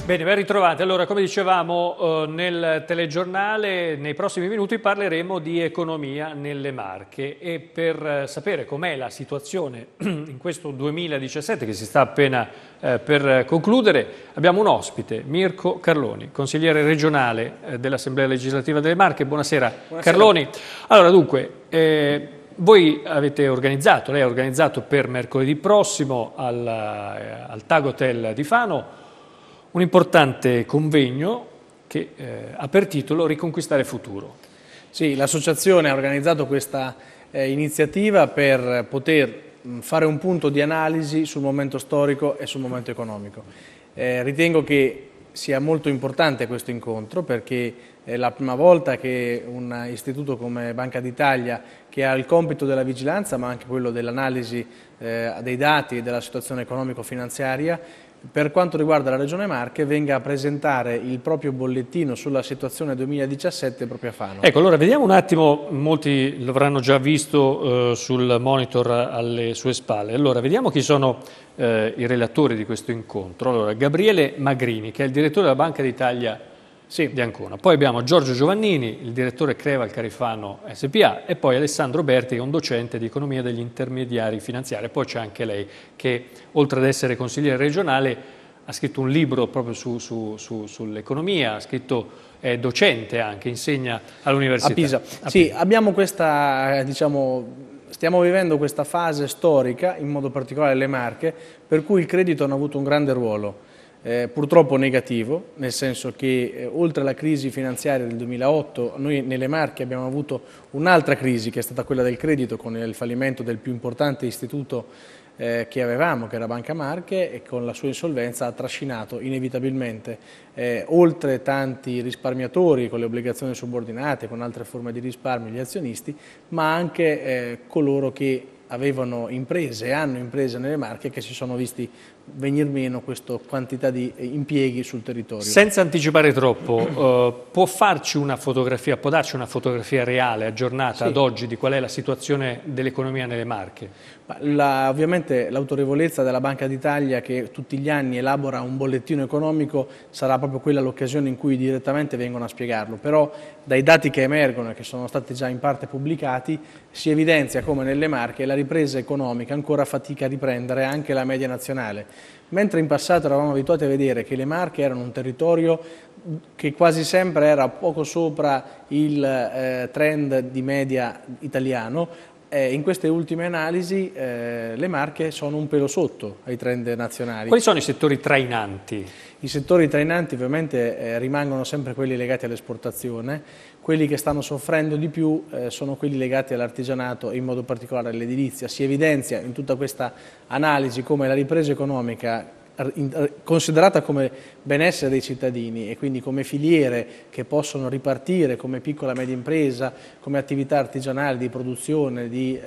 Bene, ben ritrovati. Allora, come dicevamo nel telegiornale, nei prossimi minuti parleremo di economia nelle Marche e per sapere com'è la situazione in questo 2017 che si sta appena per concludere, abbiamo un ospite, Mirko Carloni, consigliere regionale dell'Assemblea legislativa delle Marche. Buonasera, Carloni. Allora, dunque, voi avete organizzato, lei ha organizzato per mercoledì prossimo al TAG Hotel di Fano un importante convegno che ha per titolo Riconquistare futuro. Sì, l'associazione ha organizzato questa iniziativa per poter fare un punto di analisi sul momento storico e sul momento economico. Ritengo che sia molto importante questo incontro perché è la prima volta che un istituto come Banca d'Italia, che ha il compito della vigilanza ma anche quello dell'analisi dei dati e della situazione economico-finanziaria, per quanto riguarda la Regione Marche, venga a presentare il proprio bollettino sulla situazione 2017 proprio a Fano. Ecco, allora vediamo un attimo, molti lo avranno già visto sul monitor alle sue spalle. Allora, vediamo chi sono i relatori di questo incontro. Allora, Gabriele Magrini, che è il direttore della Banca d'Italia di Ancona. Poi abbiamo Giorgio Giovannini, il direttore Creval Carifano SPA, e poi Alessandro Berti, che è un docente di economia degli intermediari finanziari. Poi c'è anche lei che, oltre ad essere consigliere regionale, ha scritto un libro proprio sull'economia, è docente anche, insegna all'università. A Pisa. Sì, abbiamo questa, stiamo vivendo questa fase storica, in modo particolare le Marche, per cui il credito hanno avuto un grande ruolo. Purtroppo negativo, nel senso che oltre alla crisi finanziaria del 2008, noi nelle Marche abbiamo avuto un'altra crisi che è stata quella del credito con il fallimento del più importante istituto che avevamo, che era Banca Marche, e con la sua insolvenza ha trascinato inevitabilmente oltre tanti risparmiatori con le obbligazioni subordinate, con altre forme di risparmio, gli azionisti, ma anche coloro che avevano imprese e hanno imprese nelle Marche che si sono visti venir meno questa quantità di impieghi sul territorio. Senza anticipare troppo, può darci una fotografia reale, aggiornata ad oggi di qual è la situazione dell'economia nelle Marche? Ovviamente l'autorevolezza della Banca d'Italia, che tutti gli anni elabora un bollettino economico, sarà proprio quella l'occasione in cui direttamente vengono a spiegarlo, però dai dati che emergono e che sono stati già in parte pubblicati si evidenzia come nelle Marche la ripresa economica ancora fatica a riprendere anche la media nazionale. Mentre in passato eravamo abituati a vedere che le Marche erano un territorio che quasi sempre era poco sopra il trend di media italiano, in queste ultime analisi le Marche sono un pelo sotto ai trend nazionali. Quali sono i settori trainanti? I settori trainanti ovviamente rimangono sempre quelli legati all'esportazione, quelli che stanno soffrendo di più sono quelli legati all'artigianato e in modo particolare all'edilizia. Si evidenzia in tutta questa analisi come la ripresa economica, considerata come benessere dei cittadini e quindi come filiere che possono ripartire come piccola e media impresa, come attività artigianali di produzione, di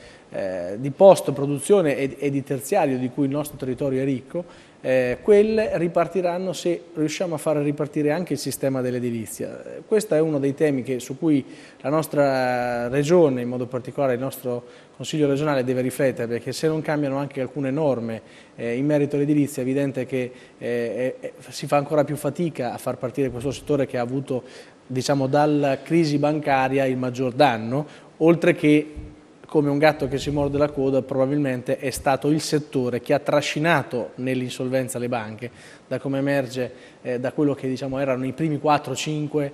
post-produzione e di terziario di cui il nostro territorio è ricco, quelle ripartiranno se riusciamo a far ripartire anche il sistema dell'edilizia. Questo è uno dei temi su cui la nostra regione, in modo particolare il nostro Consiglio regionale, deve riflettere, perché se non cambiano anche alcune norme in merito all'edilizia è evidente che si fa ancora più fatica a far partire questo settore che ha avuto, diciamo, dalla crisi bancaria il maggior danno, oltre che come un gatto che si morde la coda, probabilmente è stato il settore che ha trascinato nell'insolvenza le banche, da come emerge da quello che erano i primi 4-5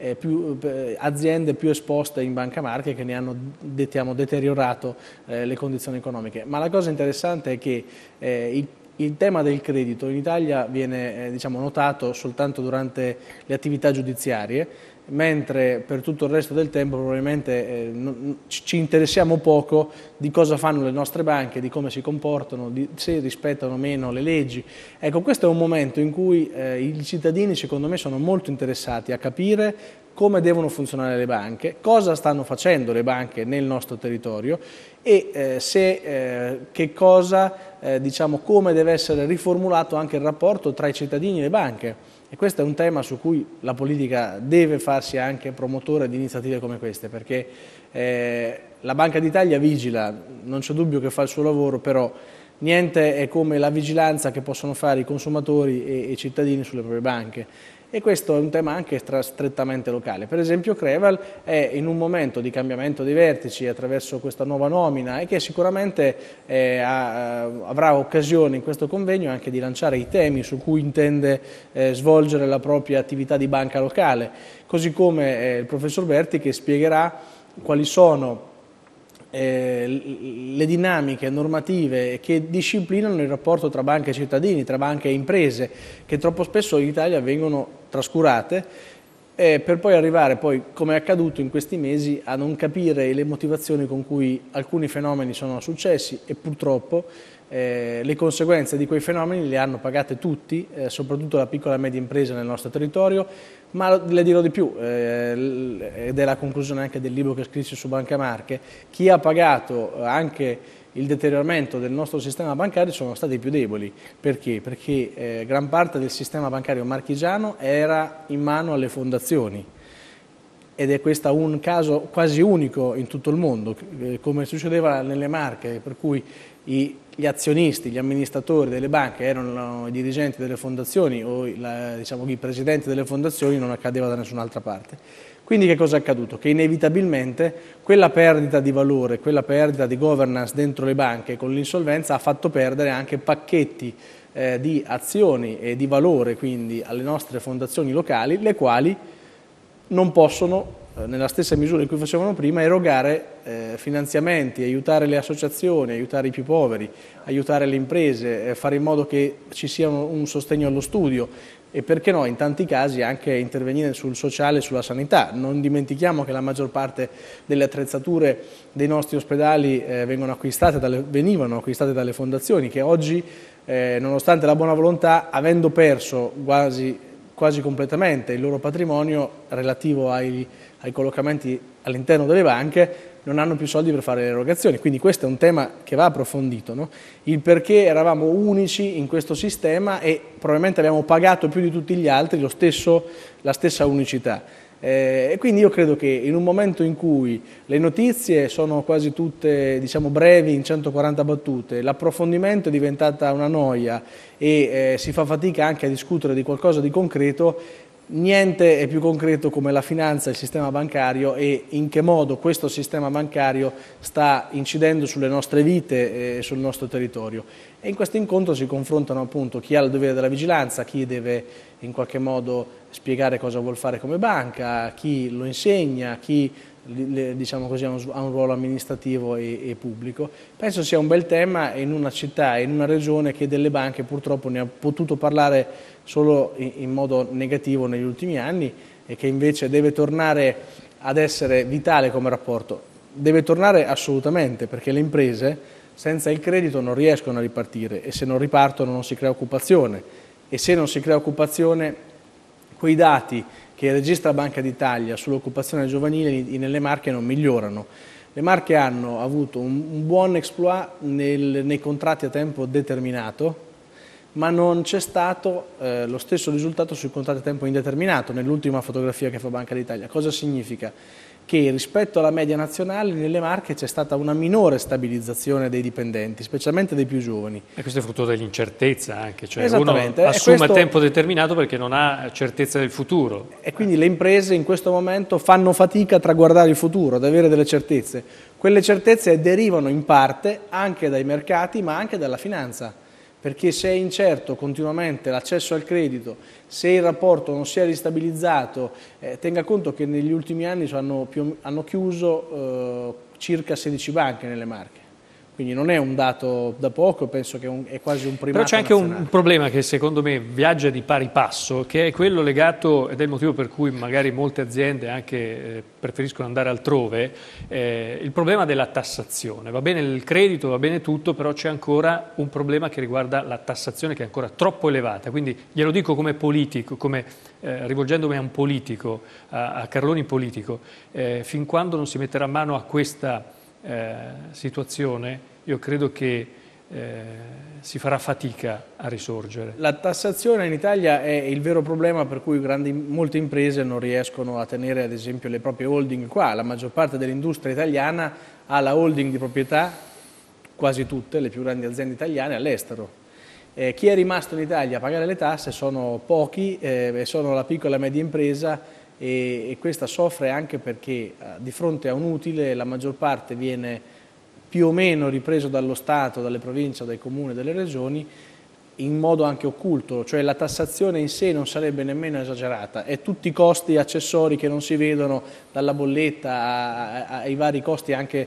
aziende più esposte in Banca Marche che ne hanno deteriorato le condizioni economiche. Ma la cosa interessante è che il tema del credito in Italia viene notato soltanto durante le attività giudiziarie, mentre per tutto il resto del tempo probabilmente ci interessiamo poco di cosa fanno le nostre banche, di come si comportano, se rispettano o meno le leggi. Ecco, questo è un momento in cui i cittadini, secondo me, sono molto interessati a capire come devono funzionare le banche, cosa stanno facendo le banche nel nostro territorio e come deve essere riformulato anche il rapporto tra i cittadini e le banche. E questo è un tema su cui la politica deve farsi anche promotore di iniziative come queste, perché la Banca d'Italia vigila, non c'è dubbio che fa il suo lavoro, però Niente è come la vigilanza che possono fare i consumatori e i cittadini sulle proprie banche. E questo è un tema anche strettamente locale. Per esempio Creval è in un momento di cambiamento dei vertici attraverso questa nuova nomina e che sicuramente avrà occasione in questo convegno anche di lanciare i temi su cui intende svolgere la propria attività di banca locale, così come il professor Berti che spiegherà quali sono le dinamiche normative che disciplinano il rapporto tra banche e cittadini, tra banche e imprese, che troppo spesso in Italia vengono trascurate, per poi arrivare, come è accaduto in questi mesi, a non capire le motivazioni con cui alcuni fenomeni sono successi e purtroppo le conseguenze di quei fenomeni le hanno pagate tutti, soprattutto la piccola e media impresa nel nostro territorio, ma le dirò di più, ed è la conclusione anche del libro che scrissi su Banca Marche, chi ha pagato anche il deterioramento del nostro sistema bancario sono stati i più deboli. Perché? Perché gran parte del sistema bancario marchigiano era in mano alle fondazioni ed è questo un caso quasi unico in tutto il mondo, come succedeva nelle Marche, per cui gli azionisti, gli amministratori delle banche erano i dirigenti delle fondazioni o diciamo, i presidenti delle fondazioni, non accadeva da nessun'altra parte. Quindi che cosa è accaduto? Che inevitabilmente quella perdita di valore, quella perdita di governance dentro le banche con l'insolvenza ha fatto perdere anche pacchetti di azioni e di valore quindi alle nostre fondazioni locali, le quali non possono, nella stessa misura in cui facevano prima, erogare finanziamenti, aiutare le associazioni, aiutare i più poveri, aiutare le imprese, fare in modo che ci sia un sostegno allo studio e perché no, in tanti casi anche intervenire sul sociale e sulla sanità. Non dimentichiamo che la maggior parte delle attrezzature dei nostri ospedali venivano acquistate dalle fondazioni che oggi, nonostante la buona volontà, avendo perso quasi completamente il loro patrimonio relativo ai collocamenti all'interno delle banche, non hanno più soldi per fare le erogazioni. Quindi questo è un tema che va approfondito, no? Il perché eravamo unici in questo sistema e probabilmente abbiamo pagato più di tutti gli altri la stessa unicità. E quindi io credo che in un momento in cui le notizie sono quasi tutte, diciamo, brevi in 140 battute, l'approfondimento è diventata una noia e si fa fatica anche a discutere di qualcosa di concreto, niente è più concreto come la finanza e il sistema bancario e in che modo questo sistema bancario sta incidendo sulle nostre vite e sul nostro territorio. E in questo incontro si confrontano appunto chi ha il dovere della vigilanza, chi deve in qualche modo spiegare cosa vuol fare come banca, chi lo insegna, chi diciamo così, ha un ruolo amministrativo e pubblico. Penso sia un bel tema in una città, in una regione che delle banche purtroppo ne ha potuto parlare solo in modo negativo negli ultimi anni e che invece deve tornare ad essere vitale come rapporto. Deve tornare assolutamente perché le imprese senza il credito non riescono a ripartire e se non ripartono non si crea occupazione e se non si crea occupazione quei dati che registra Banca d'Italia sull'occupazione giovanile nelle Marche non migliorano. Le Marche hanno avuto un buon exploit nei contratti a tempo determinato, ma non c'è stato lo stesso risultato sui contratti a tempo indeterminato nell'ultima fotografia che fa Banca d'Italia. Cosa significa? Che rispetto alla media nazionale nelle Marche c'è stata una minore stabilizzazione dei dipendenti, specialmente dei più giovani. E questo è frutto dell'incertezza anche, cioè uno assume a tempo determinato perché non ha certezza del futuro. E quindi le imprese in questo momento fanno fatica a traguardare il futuro, ad avere delle certezze. Quelle certezze derivano in parte anche dai mercati ma anche dalla finanza. Perché se è incerto continuamente l'accesso al credito, se il rapporto non si è ristabilizzato, tenga conto che negli ultimi anni hanno chiuso circa 16 banche nelle Marche. Quindi non è un dato da poco, penso che è quasi un primato. Però c'è anche un problema che secondo me viaggia di pari passo, che è quello legato, ed è il motivo per cui magari molte aziende anche preferiscono andare altrove, il problema della tassazione. Va bene il credito, va bene tutto, però c'è ancora un problema che riguarda la tassazione che è ancora troppo elevata. Quindi glielo dico come politico, rivolgendomi a un politico, a Carloni politico, fin quando non si metterà mano a questa situazione, io credo che si farà fatica a risorgere. La tassazione in Italia è il vero problema per cui molte imprese non riescono a tenere ad esempio le proprie holding qua. La maggior parte dell'industria italiana ha la holding di proprietà quasi tutte le più grandi aziende italiane all'estero. Chi è rimasto in Italia a pagare le tasse sono pochi, sono la piccola e media impresa, e questa soffre anche perché di fronte a un utile la maggior parte viene più o meno ripreso dallo Stato, dalle province, dai comuni, dalle regioni, in modo anche occulto, cioè la tassazione in sé non sarebbe nemmeno esagerata, è tutti i costi accessori che non si vedono, dalla bolletta ai vari costi anche,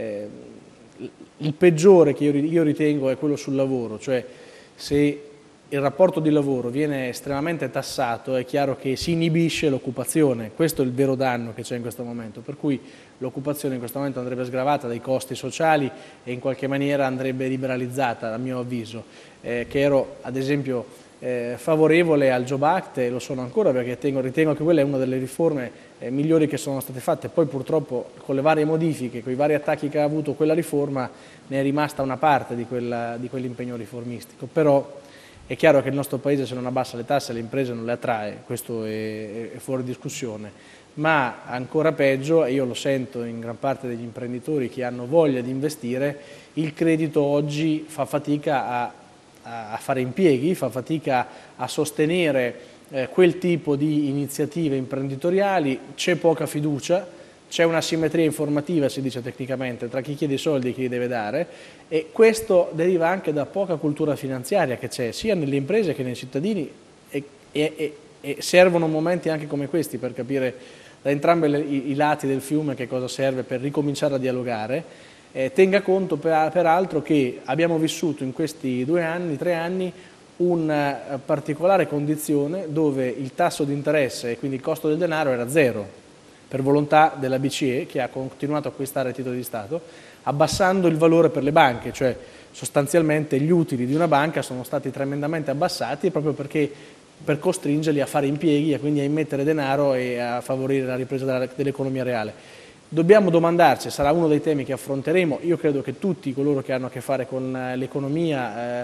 il peggiore che io ritengo è quello sul lavoro, cioè se il rapporto di lavoro viene estremamente tassato è chiaro che si inibisce l'occupazione, questo è il vero danno che c'è in questo momento, per cui l'occupazione in questo momento andrebbe sgravata dai costi sociali e in qualche maniera andrebbe liberalizzata, a mio avviso, che ero ad esempio favorevole al Job Act e lo sono ancora perché ritengo che quella è una delle riforme migliori che sono state fatte, poi purtroppo con le varie modifiche, con i vari attacchi che ha avuto quella riforma ne è rimasta una parte di quell'impegno riformistico, però è chiaro che il nostro Paese se non abbassa le tasse le imprese non le attrae, questo è fuori discussione, ma ancora peggio, e io lo sento in gran parte degli imprenditori che hanno voglia di investire, il credito oggi fa fatica a fare impieghi, fa fatica a sostenere quel tipo di iniziative imprenditoriali, c'è poca fiducia, c'è una simmetria informativa, si dice tecnicamente, tra chi chiede i soldi e chi li deve dare, e questo deriva anche da poca cultura finanziaria che c'è sia nelle imprese che nei cittadini e servono momenti anche come questi per capire da entrambi i lati del fiume che cosa serve per ricominciare a dialogare. Tenga conto peraltro che abbiamo vissuto in questi 2 anni, 3 anni, una particolare condizione dove il tasso di interesse e quindi il costo del denaro era zero, per volontà della BCE che ha continuato a acquistare titoli di Stato, abbassando il valore per le banche, cioè sostanzialmente gli utili di una banca sono stati tremendamente abbassati proprio perché per costringerli a fare impieghi e quindi a immettere denaro e a favorire la ripresa dell'economia reale. Dobbiamo domandarci, sarà uno dei temi che affronteremo, io credo che tutti coloro che hanno a che fare con l'economia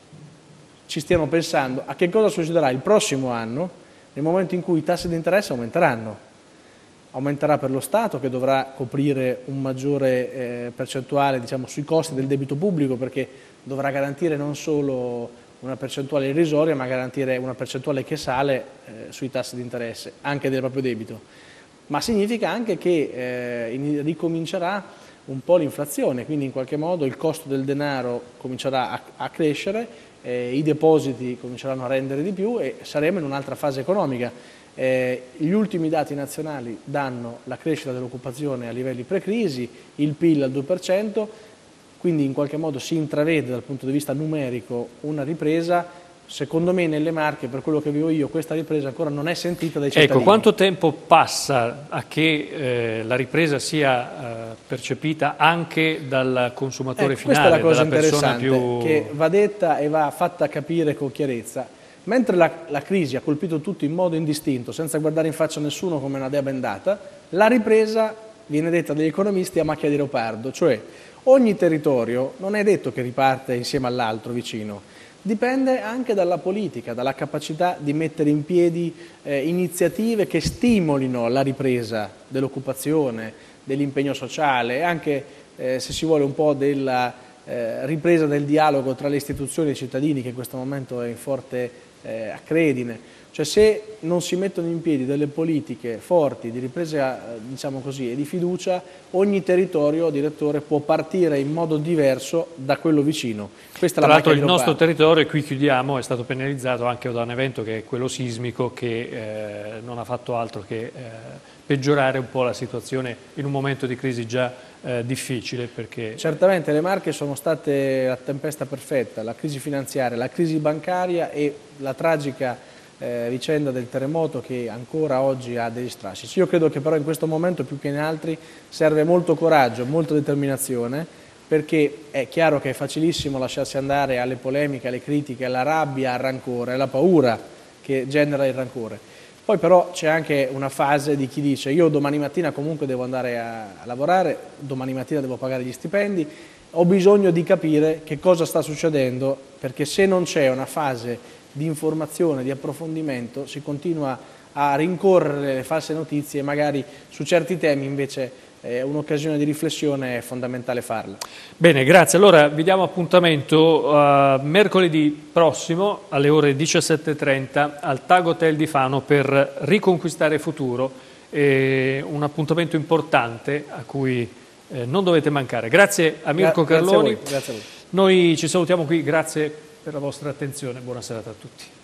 ci stiano pensando a che cosa succederà il prossimo anno nel momento in cui i tassi di interesse aumenteranno. Aumenterà per lo Stato che dovrà coprire un maggiore percentuale sui costi del debito pubblico perché dovrà garantire non solo una percentuale irrisoria ma garantire una percentuale che sale sui tassi di interesse anche del proprio debito. Ma significa anche che ricomincerà un po' l'inflazione, quindi in qualche modo il costo del denaro comincerà a crescere, i depositi cominceranno a rendere di più e saremo in un'altra fase economica. Gli ultimi dati nazionali danno la crescita dell'occupazione a livelli pre-crisi, il PIL al 2%, quindi in qualche modo si intravede dal punto di vista numerico una ripresa. Secondo me nelle Marche, per quello che vivo io, questa ripresa ancora non è sentita dai cittadini. Ecco, quanto tempo passa a che la ripresa sia percepita anche dal consumatore finale, questa è la cosa dalla persona interessante, che va detta e va fatta capire con chiarezza. Mentre la crisi ha colpito tutti in modo indistinto, senza guardare in faccia a nessuno come una dea bendata, la ripresa viene detta dagli economisti a macchia di leopardo, cioè ogni territorio non è detto che riparte insieme all'altro vicino, dipende anche dalla politica, dalla capacità di mettere in piedi iniziative che stimolino la ripresa dell'occupazione, dell'impegno sociale e anche, se si vuole, un po' della ripresa del dialogo tra le istituzioni e i cittadini che in questo momento è in forte accredine. Cioè se non si mettono in piedi delle politiche forti di ripresa e di fiducia, ogni territorio, direttore, può partire in modo diverso da quello vicino. Questa Tra l'altro il nostro territorio, e qui chiudiamo, è stato penalizzato anche da un evento che è quello sismico che non ha fatto altro che peggiorare un po' la situazione in un momento di crisi già difficile. Perché certamente le Marche sono state la tempesta perfetta, la crisi finanziaria, la crisi bancaria e la tragica vicenda del terremoto che ancora oggi ha degli strascichi. Io credo che però in questo momento più che in altri serve molto coraggio, molta determinazione, perché è chiaro che è facilissimo lasciarsi andare alle polemiche, alle critiche, alla rabbia, al rancore, alla paura che genera il rancore. Poi però c'è anche una fase di chi dice io domani mattina comunque devo andare a lavorare, domani mattina devo pagare gli stipendi, ho bisogno di capire che cosa sta succedendo, perché se non c'è una fase di informazione, di approfondimento, si continua a rincorrere le false notizie e magari su certi temi invece un'occasione di riflessione è fondamentale farla. Bene, grazie. Allora vi diamo appuntamento mercoledì prossimo alle ore 17:30 al TAG Hotel di Fano per riconquistare futuro, un appuntamento importante a cui non dovete mancare. Grazie a Mirko Carloni. Grazie a voi. Noi ci salutiamo qui, grazie per la vostra attenzione, buona serata a tutti.